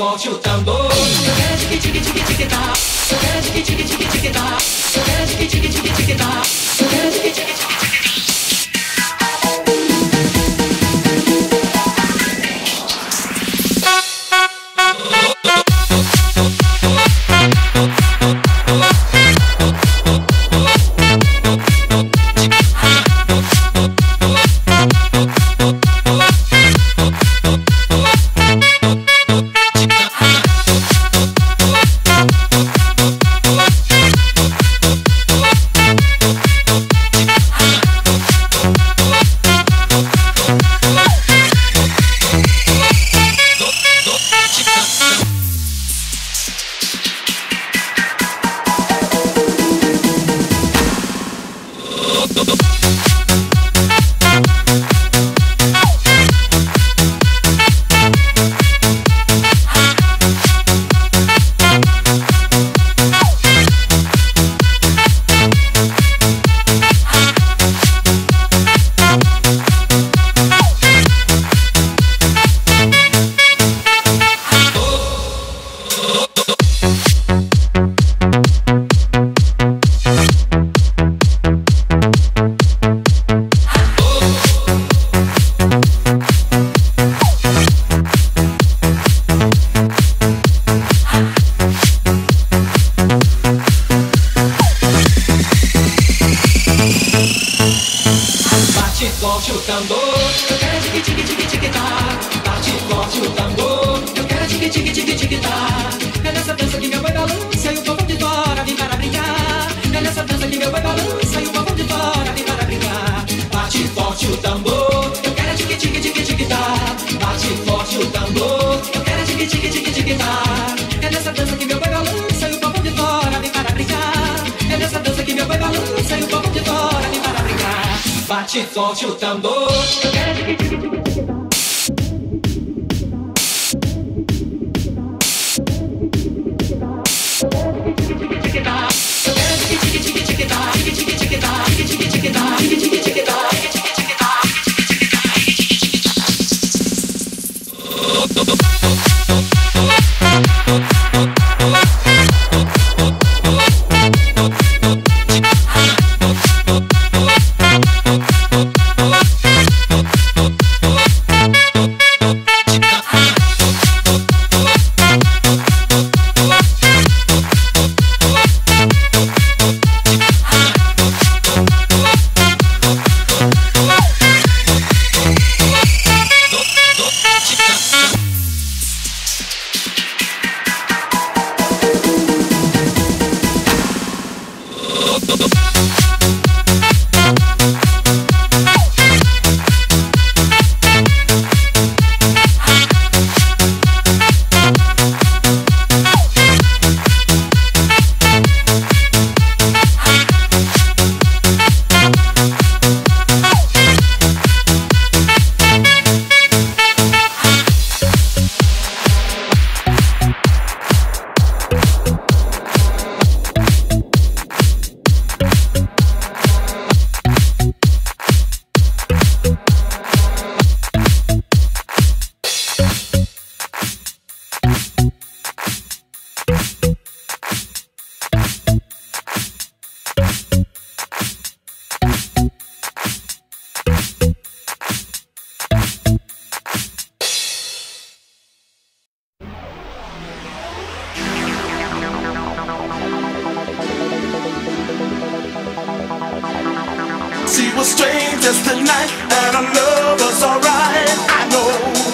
forte o tambor. Eu quero tique tique tique tique tá. Eu quero tique tique tique tique tá. Eu quero tique tique tique tique tá. Eu quero tique tique tique tique tá. Forte o tambor, eu quero tique tique tique tique tá. Bate forte o tambor, eu quero tique tique tique tique tá. É nessa dança que meu boi balança e o povo de fora vem para brincar. É nessa dança que meu boi balança e o povo de fora vem para brincar. Bate forte o tambor, eu quero tique tique tique tique tá. Bate forte o tambor, eu quero tique tique tique tique tá. É nessa dança que meu boi balança e o povo de fora vem para brincar. É nessa dança que meu boi balança e o povo de fora vem para brincar. Bate forte o tambor, eu quero tique tique tique tique tá. She was strangers tonight, and our love was alright. I know,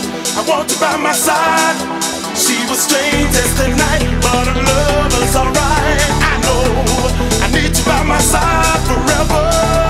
I want you by my side. She was strangers tonight, but our love was alright. I know, I need you by my side forever.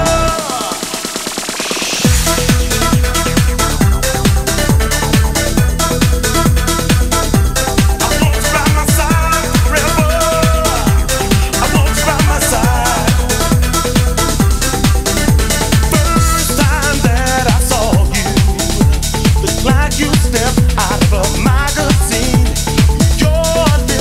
You step out of a magazine. Your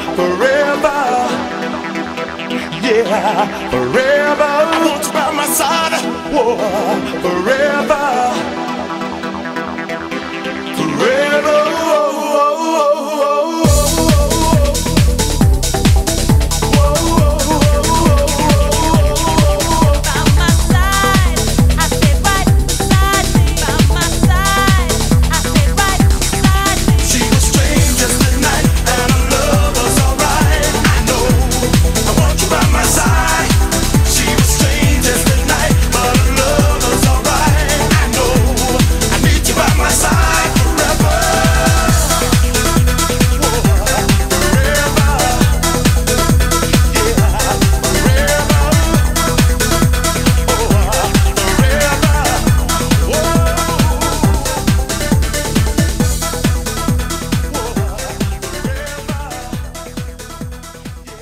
forever. Yeah, forever. I want you by my side. Whoa, forever. Forever.